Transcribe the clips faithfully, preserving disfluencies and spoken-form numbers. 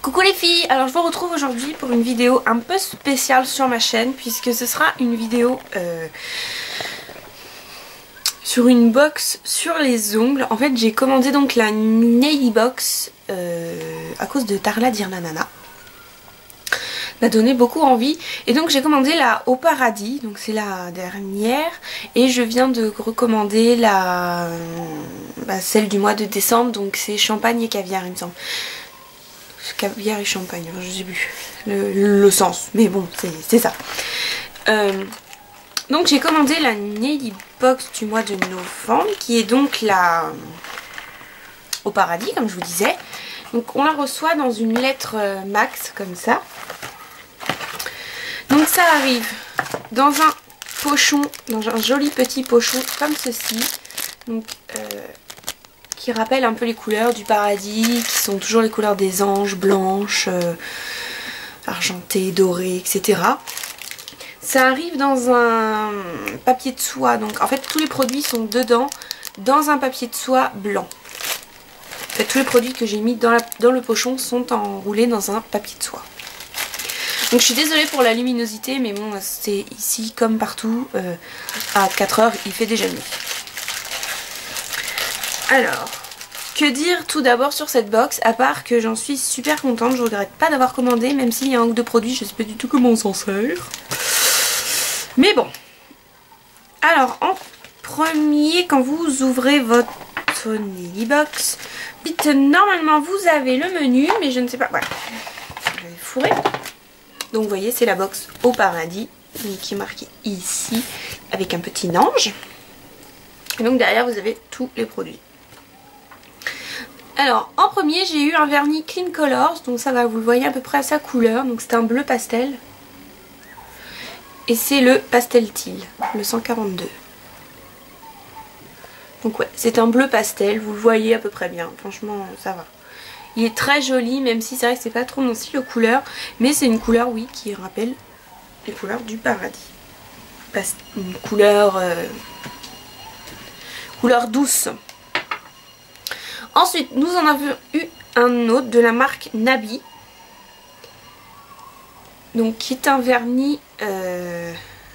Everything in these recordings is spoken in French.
Coucou les filles, alors je vous retrouve aujourd'hui pour une vidéo un peu spéciale sur ma chaîne puisque ce sera une vidéo euh, sur une box sur les ongles. En fait j'ai commandé donc la Naily Box euh, à cause de Tarla Dirnanana. M'a donné beaucoup envie et donc j'ai commandé la Au Paradis, donc c'est la dernière, et je viens de recommander la bah, celle du mois de décembre, donc c'est champagne et caviar il me semble. Caviar et champagne, je sais plus le, le sens, mais bon, c'est ça. Euh, donc j'ai commandé la Naily Box du mois de novembre, qui est donc la Au Paradis, comme je vous disais. Donc on la reçoit dans une lettre max, comme ça. Donc ça arrive dans un pochon, dans un joli petit pochon comme ceci. Donc euh, qui rappellent un peu les couleurs du paradis, qui sont toujours les couleurs des anges, blanches, euh, argentées, dorées, et cetera. Ça arrive dans un papier de soie, donc en fait tous les produits sont dedans, dans un papier de soie blanc. En fait tous les produits que j'ai mis dans, la, dans le pochon sont enroulés dans un papier de soie. Donc je suis désolée pour la luminosité, mais bon, c'est ici comme partout, euh, à quatre heures il fait déjà nuit. Alors, que dire tout d'abord sur cette box, à part que j'en suis super contente, je regrette pas d'avoir commandé, même s'il y a un ou deux produits, je sais pas du tout comment on s'en sert. Mais bon. Alors, en premier, quand vous ouvrez votre Naily Box, dites, normalement vous avez le menu, mais je ne sais pas, voilà, je vais fourrer. Donc vous voyez, c'est la box Au Paradis, qui est marquée ici, avec un petit ange. Et donc derrière, vous avez tous les produits. Alors en premier j'ai eu un vernis Clean Colors, donc ça va, vous le voyez à peu près à sa couleur, donc c'est un bleu pastel. Et c'est le Pastel Teal, le cent quarante-deux. Donc ouais, c'est un bleu pastel, vous le voyez à peu près bien, franchement ça va. Il est très joli, même si c'est vrai que c'est pas trop mon style de couleur, mais c'est une couleur, oui, qui rappelle les couleurs du paradis. Une couleur, euh, couleur douce. Ensuite, nous en avons eu un autre de la marque Nabi. Donc, qui est un vernis euh,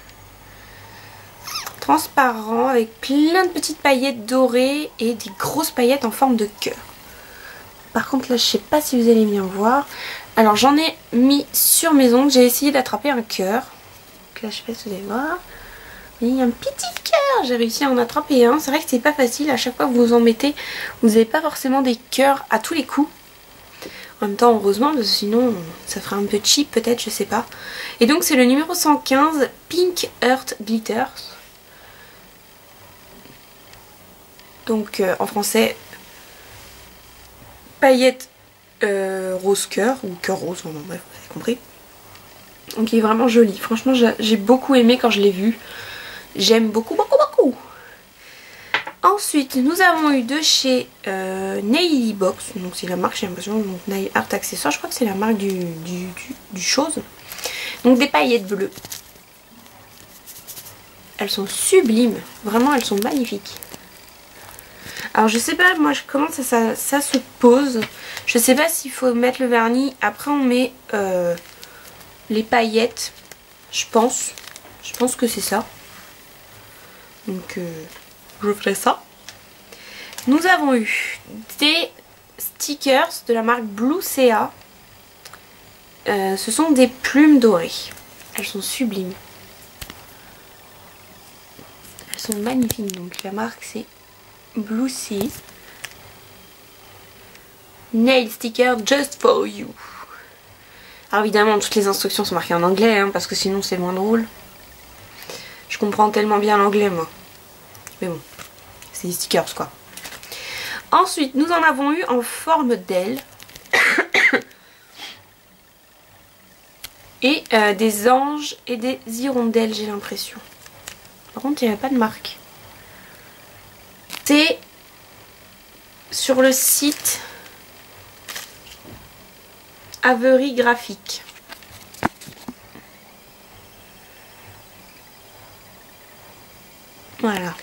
transparent avec plein de petites paillettes dorées et des grosses paillettes en forme de cœur. Par contre, là, je sais pas si vous allez bien voir. Alors, j'en ai mis sur mes ongles. J'ai essayé d'attraper un cœur. Donc là, je sais pas si vous allez voir. Il y a un petit cœur, j'ai réussi à en attraper un. C'est vrai que c'est pas facile, à chaque fois que vous en mettez, vous n'avez pas forcément des cœurs à tous les coups. En même temps, heureusement, parce que sinon ça ferait un peu cheap peut-être, je sais pas. Et donc c'est le numéro cent quinze, Pink Earth Glitters. Donc euh, en français, paillettes euh, rose cœur, ou cœur rose, enfin, bref, vous avez compris. Donc il est vraiment joli, franchement j'ai beaucoup aimé quand je l'ai vu. J'aime beaucoup, beaucoup, beaucoup. Ensuite, nous avons eu de chez euh, Naily Box. Donc c'est la marque, j'ai l'impression, donc Nail Art Accessoires. Je crois que c'est la marque du, du, du, du chose. Donc des paillettes bleues. Elles sont sublimes. Vraiment, elles sont magnifiques. Alors je sais pas, moi, comment ça, ça, ça se pose. Je sais pas s'il faut mettre le vernis. Après, on met euh, les paillettes. Je pense. Je pense que c'est ça. Donc euh, je ferai ça. Nous avons eu des stickers de la marque Blue C A. Euh, ce sont des plumes dorées. Elles sont sublimes. Elles sont magnifiques. Donc la marque c'est Blue Sea. Nail sticker just for you. Alors évidemment toutes les instructions sont marquées en anglais, hein, parce que sinon c'est moins drôle. Je comprends tellement bien l'anglais moi. Mais bon, c'est des stickers quoi. Ensuite, nous en avons eu en forme d'aile. Et euh, des anges et des hirondelles, j'ai l'impression. Par contre, il n'y avait pas de marque. C'est sur le site Avery Graphique. Voilà.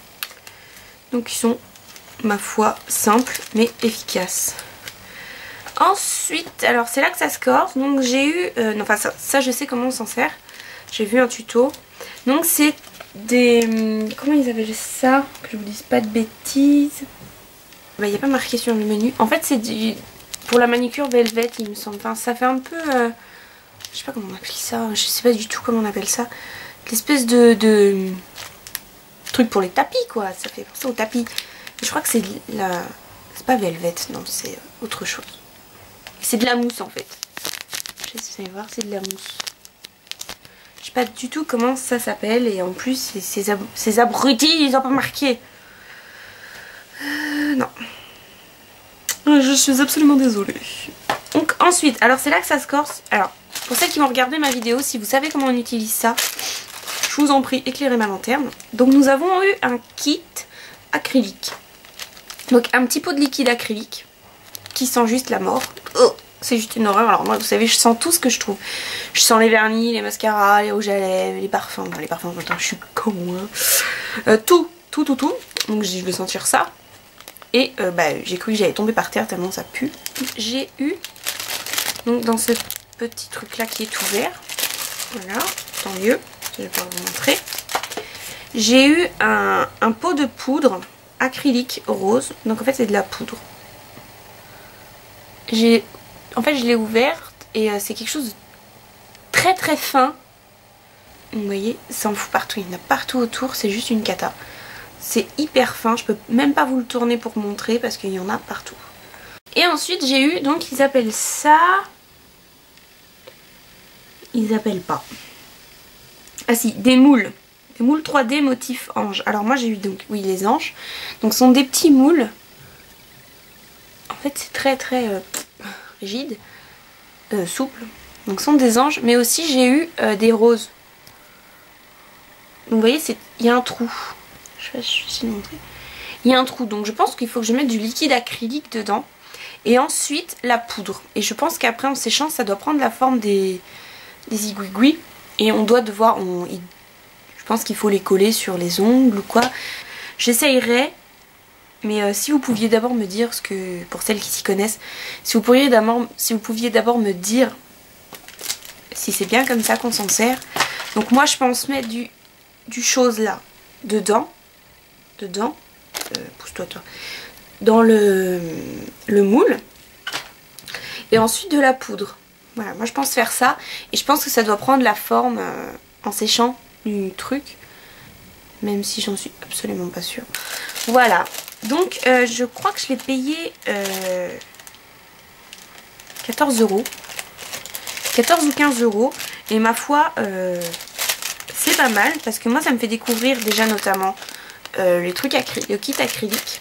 Donc ils sont, ma foi, simples mais efficaces. Ensuite, alors c'est là que ça se corse. Donc j'ai eu, euh, non, enfin ça, ça je sais comment on s'en sert. J'ai vu un tuto. Donc c'est des, comment ils appellent ça, que je vous dise pas de bêtises. Bah il n'y a pas marqué sur le menu. En fait c'est du, pour la manicure velvet il me semble. Enfin ça fait un peu, euh, je sais pas comment on appelle ça. Je sais pas du tout comment on appelle ça. L'espèce de, de truc pour les tapis quoi. Ça fait penser au tapis. Je crois que c'est la, c'est pas velvet, non c'est autre chose. C'est de la mousse en fait. Je vais voir, c'est de la mousse. Je sais pas du tout comment ça s'appelle. Et en plus, ces, ab ces abrutis, ils ont pas marqué. Euh, non. Je suis absolument désolée. Donc ensuite, alors c'est là que ça se corse. Alors, pour celles qui vont regarder ma vidéo, si vous savez comment on utilise ça, je vous en prie, éclairez ma lanterne. Donc nous avons eu un kit acrylique. Donc un petit pot de liquide acrylique qui sent juste la mort. Oh, c'est juste une horreur. Alors moi vous savez je sens tout ce que je trouve. Je sens les vernis, les mascaras, les rouges à lèvres, les parfums. Enfin, les parfums, attends, je suis con hein. euh, Tout, tout, tout, tout. Donc je vais sentir ça. Et euh, bah, j'ai cru que j'allais tomber par terre tellement ça pue. J'ai eu donc dans ce petit truc là qui est ouvert. Voilà, tant mieux. Je vais pouvoir vous montrer. J'ai eu un, un pot de poudre acrylique rose. Donc en fait c'est de la poudre. J'ai, en fait je l'ai ouverte et euh, c'est quelque chose de très très fin. Vous voyez, ça en fout partout, il y en a partout autour, c'est juste une cata. C'est hyper fin, je peux même pas vous le tourner pour montrer parce qu'il y en a partout. Et ensuite j'ai eu, donc ils appellent ça... Ils appellent pas. Ah si, des moules. Des moules trois D motif ange. Alors moi j'ai eu donc, oui les anges. Donc ce sont des petits moules. En fait c'est très très euh, rigide, euh, souple. Donc ce sont des anges. Mais aussi j'ai eu euh, des roses. Donc vous voyez, il y a un trou. Je vais essayer de montrer. Il y a un trou. Donc je pense qu'il faut que je mette du liquide acrylique dedans. Et ensuite la poudre. Et je pense qu'après en séchant ça doit prendre la forme des, des igouigouis. Et on doit devoir... On, il, je pense qu'il faut les coller sur les ongles ou quoi. J'essayerai. Mais euh, si vous pouviez d'abord me dire, ce que pour celles qui s'y connaissent, si vous pourriez d'abord, si vous pouviez d'abord me dire si c'est bien comme ça qu'on s'en sert. Donc moi je pense mettre du, du chose là, dedans, dedans, euh, pousse-toi toi, dans le, le moule. Et ensuite de la poudre. Voilà, moi je pense faire ça. Et je pense que ça doit prendre la forme euh, en séchant du truc. Même si j'en suis absolument pas sûre. Voilà. Donc euh, je crois que je l'ai payé euh, quatorze euros. quatorze ou quinze euros. Et ma foi, euh, c'est pas mal. Parce que moi ça me fait découvrir déjà notamment euh, les trucs acryliques, le kit acrylique.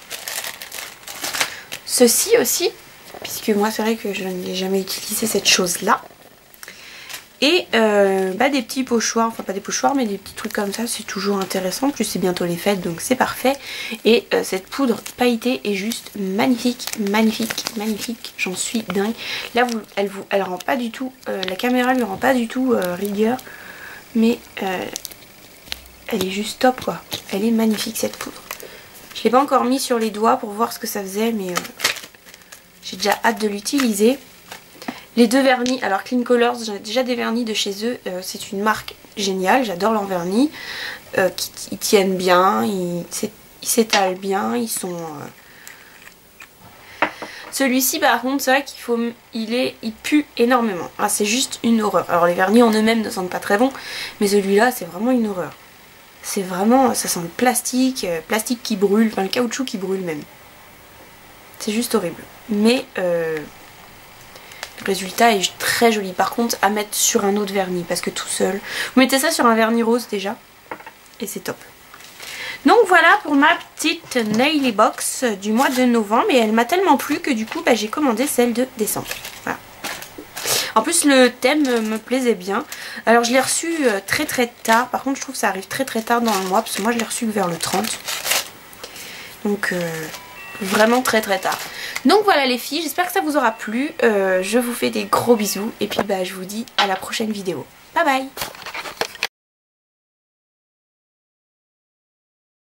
Ceci aussi. Puisque moi c'est vrai que je n'ai jamais utilisé cette chose là. Et euh, bah, des petits pochoirs, enfin pas des pochoirs mais des petits trucs comme ça, c'est toujours intéressant. En plus c'est bientôt les fêtes donc c'est parfait. Et euh, cette poudre pailletée est juste magnifique, magnifique, magnifique. J'en suis dingue. Là vous, elle vous, elle rend pas du tout, euh, la caméra lui rend pas du tout euh, rigueur. Mais euh, elle est juste top quoi. Elle est magnifique cette poudre. Je l'ai pas encore mis sur les doigts pour voir ce que ça faisait mais euh, j'ai déjà hâte de l'utiliser. Les deux vernis, alors Clean Colors, j'ai déjà des vernis de chez eux, euh, c'est une marque géniale, j'adore leurs vernis, euh, qui, ils tiennent bien, ils s'étalent bien, ils sont... Euh... Celui-ci par contre, c'est vrai qu'il faut, il est, il pue énormément, ah, c'est juste une horreur. Alors les vernis en eux-mêmes ne sentent pas très bon, mais celui-là c'est vraiment une horreur. C'est vraiment, ça sent le plastique, euh, plastique qui brûle, enfin le caoutchouc qui brûle même. C'est juste horrible, mais... Euh... Le résultat est très joli. Par contre, à mettre sur un autre vernis parce que tout seul, vous mettez ça sur un vernis rose déjà et c'est top. Donc voilà pour ma petite Naily Box du mois de novembre. Et elle m'a tellement plu que du coup bah, j'ai commandé celle de décembre. Voilà. En plus le thème me plaisait bien. Alors je l'ai reçu très très tard. Par contre je trouve que ça arrive très très tard dans le mois parce que moi je l'ai reçu vers le trente. Donc... Euh... vraiment très très tard. Donc voilà les filles, j'espère que ça vous aura plu. Euh, je vous fais des gros bisous. Et puis bah je vous dis à la prochaine vidéo. Bye bye.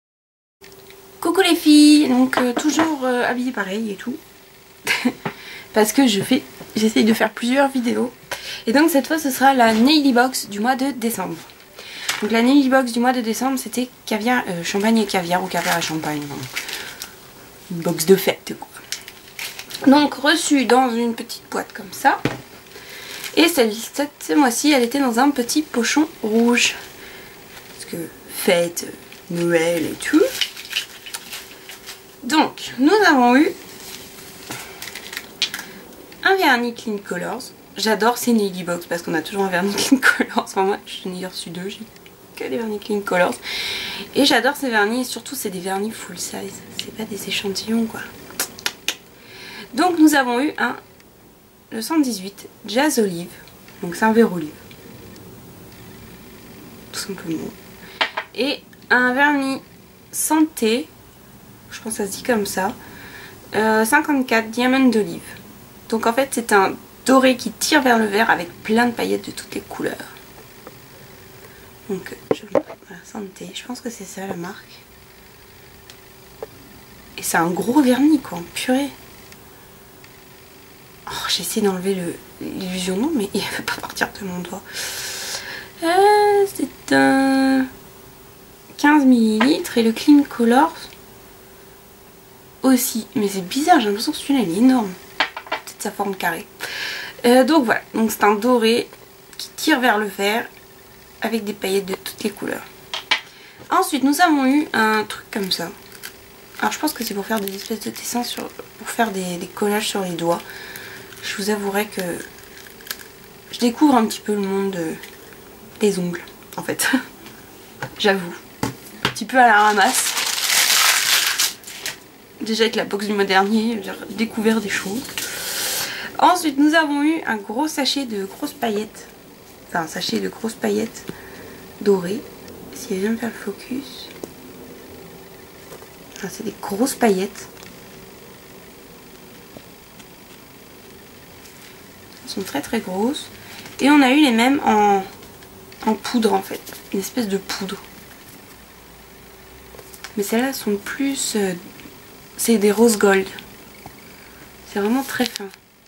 Coucou les filles. Donc euh, toujours euh, habillée pareil et tout. parce que je fais, j'essaye de faire plusieurs vidéos. Et donc cette fois ce sera la Naily Box du mois de décembre. Donc la Naily Box du mois de décembre c'était caviar, euh, champagne et caviar ou caviar et champagne. Donc, une box de fête quoi. Donc reçue dans une petite boîte comme ça. Et celle, cette, ce mois-ci elle était dans un petit pochon rouge. Parce que fête, Noël et tout. Donc nous avons eu un vernis Clean Colors. J'adore ces Naily Box parce qu'on a toujours un vernis Clean Colors. Enfin moi je n'ai reçu deux, j'ai que des vernis Clean Colors. Et j'adore ces vernis et surtout c'est des vernis full size. C'est pas des échantillons quoi. Donc nous avons eu un le cent dix-huit Jazz Olive. Donc c'est un verre olive. Tout simplement. Et un vernis Santé. Je pense que ça se dit comme ça. Euh, cinquante-quatre Diamond d'olive. Donc en fait c'est un doré qui tire vers le vert avec plein de paillettes de toutes les couleurs. Donc je voilà, Santé, je pense que c'est ça la marque. Et c'est un gros vernis quoi, en purée. Oh, j'ai essayé d'enlever l'illusion non mais il ne veut pas partir de mon doigt. Euh, c'est un quinze millilitres et le Clean Colors aussi. Mais c'est bizarre, j'ai l'impression que celui-là il est énorme. Peut-être sa forme carrée. Euh, donc voilà, donc c'est un doré qui tire vers le vert avec des paillettes de toutes les couleurs. Ensuite nous avons eu un truc comme ça. Alors je pense que c'est pour faire des espèces de dessins, sur, pour faire des, des collages sur les doigts. Je vous avouerai que je découvre un petit peu le monde des ongles en fait. J'avoue. Un petit peu à la ramasse. Déjà avec la box du mois dernier, j'ai découvert des choses. Ensuite nous avons eu un gros sachet de grosses paillettes. Enfin un sachet de grosses paillettes dorées. Si elle vient me faire le focus. Enfin, c'est des grosses paillettes. Elles sont très très grosses. Et on a eu les mêmes en, en poudre en fait. Une espèce de poudre. Mais celles-là sont plus... Euh, c'est des rose gold. C'est vraiment très fin.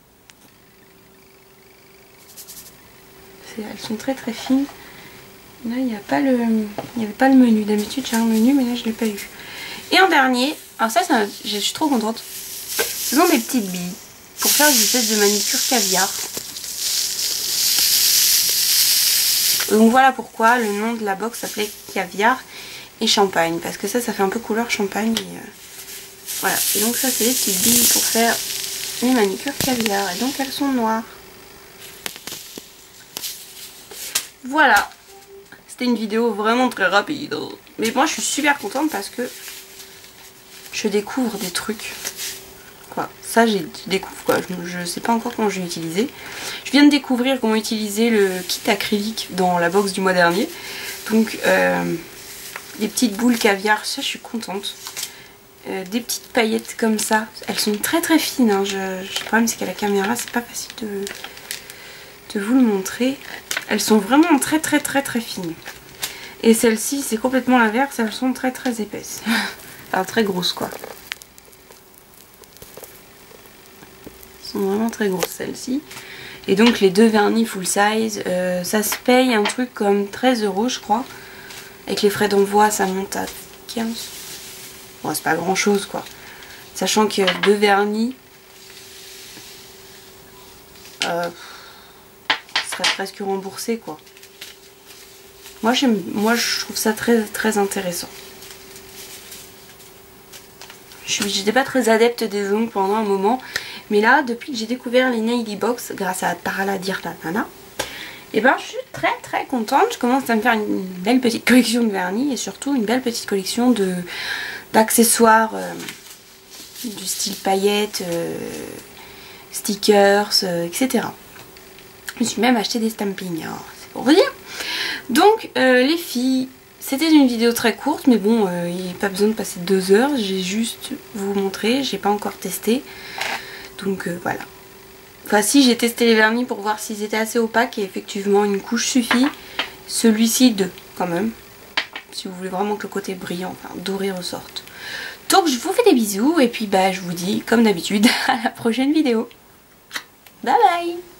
Elles sont très très fines. Là il n'y a pas le, il n'y avait pas le menu. D'habitude j'ai un menu mais là je ne l'ai pas eu. Et en dernier, alors ça, ça je suis trop contente. Ce sont des petites billes pour faire une espèce de manicure caviar. Donc voilà pourquoi le nom de la box s'appelait caviar et champagne. Parce que ça, ça fait un peu couleur champagne. Et euh, voilà. Et donc ça c'est des petites billes pour faire une manicure caviar. Et donc elles sont noires. Voilà, c'était une vidéo vraiment très rapide. Mais moi je suis super contente parce que je découvre des trucs. Quoi, ça j'ai découvre quoi, je, je sais pas encore comment je vais utiliser. Je viens de découvrir comment utiliser le kit acrylique dans la box du mois dernier. Donc euh, des petites boules caviar, ça je suis contente. Euh, des petites paillettes comme ça, elles sont très très fines. Hein. Je, le problème c'est qu'à la caméra c'est pas facile de, de vous le montrer. Elles sont vraiment très très très très fines. Et celles-ci c'est complètement l'inverse, elles sont très très épaisses. Enfin très grosses quoi. Elles sont vraiment très grosses celles-ci. Et donc les deux vernis full size, euh, ça se paye un truc comme treize euros je crois. Avec les frais d'envoi ça monte à quinze. Bon c'est pas grand chose quoi. Sachant que deux vernis... Euh, serait presque remboursé quoi. Moi j'aime, moi je trouve ça très très intéressant. Je n'étais pas très adepte des ongles pendant un moment, mais là depuis que j'ai découvert les Naily Box grâce à Tarla Dirlanana, et ben je suis très très contente. Je commence à me faire une belle petite collection de vernis et surtout une belle petite collection de d'accessoires euh, du style paillettes, euh, stickers, euh, et cetera. Je me suis même acheté des stampings, hein, c'est pour vous dire. Donc euh, les filles, c'était une vidéo très courte, mais bon, euh, il n'y a pas besoin de passer deux heures. J'ai juste vous montrer, j'ai pas encore testé. Donc euh, voilà. Enfin si, j'ai testé les vernis pour voir s'ils étaient assez opaques et effectivement une couche suffit. Celui-ci deux quand même. Si vous voulez vraiment que le côté brillant, enfin doré ressorte. Donc je vous fais des bisous et puis bah je vous dis comme d'habitude à la prochaine vidéo. Bye bye.